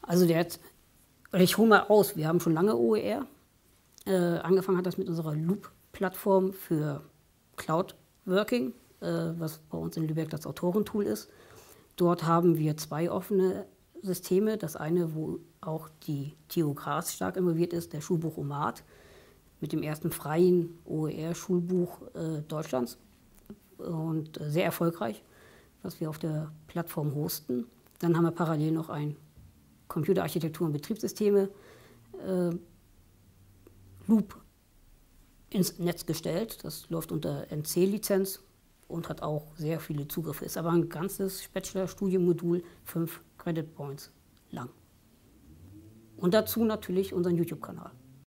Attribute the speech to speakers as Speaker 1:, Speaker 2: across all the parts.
Speaker 1: Also ich hole mal aus, wir haben schon lange OER. Angefangen hat das mit unserer Loop-Plattform für Cloud Working, was bei uns in Lübeck das Autorentool ist. Dort haben wir 2 offene Systeme. Das eine, wo auch die TU Graz stark involviert ist, der Schulbuch OMAD, mit dem ersten freien OER-Schulbuch Deutschlands. Und sehr erfolgreich, was wir auf der Plattform hosten. Dann haben wir parallel noch ein Computerarchitektur und Betriebssysteme Loop ins Netz gestellt. Das läuft unter NC-Lizenz und hat auch sehr viele Zugriffe. Ist aber ein ganzes Bachelor-Studienmodul, 5 Credit Points lang. Und dazu natürlich unseren YouTube-Kanal.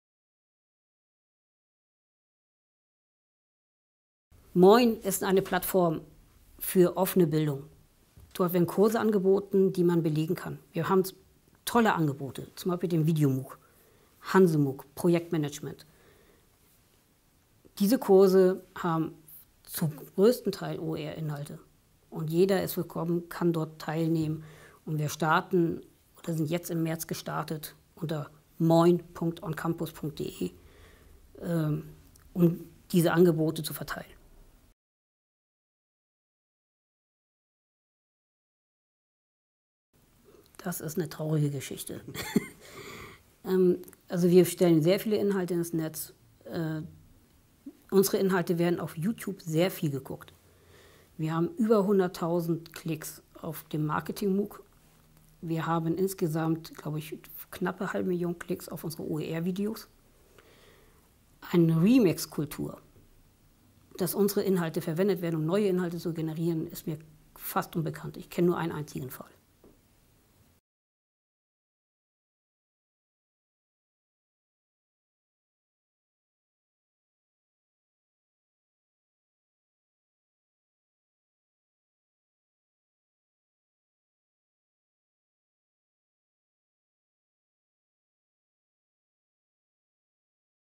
Speaker 1: Moin ist eine Plattform für offene Bildung. Dort werden Kurse angeboten, die man belegen kann. Wir haben tolle Angebote, zum Beispiel den Videomook, Hansemook, Projektmanagement. Diese Kurse haben zum größten Teil OER-Inhalte. Und jeder ist willkommen, kann dort teilnehmen. Und wir starten oder sind jetzt im März gestartet unter moin.oncampus.de, um diese Angebote zu verteilen. Das ist eine traurige Geschichte. Also wir stellen sehr viele Inhalte ins Netz. Unsere Inhalte werden auf YouTube sehr viel geguckt. Wir haben über 100.000 Klicks auf dem Marketing-MOOC. Wir haben insgesamt, glaube ich, knappe 500.000 Klicks auf unsere OER-Videos. Eine Remix-Kultur, dass unsere Inhalte verwendet werden, um neue Inhalte zu generieren, ist mir fast unbekannt. Ich kenne nur einen einzigen Fall.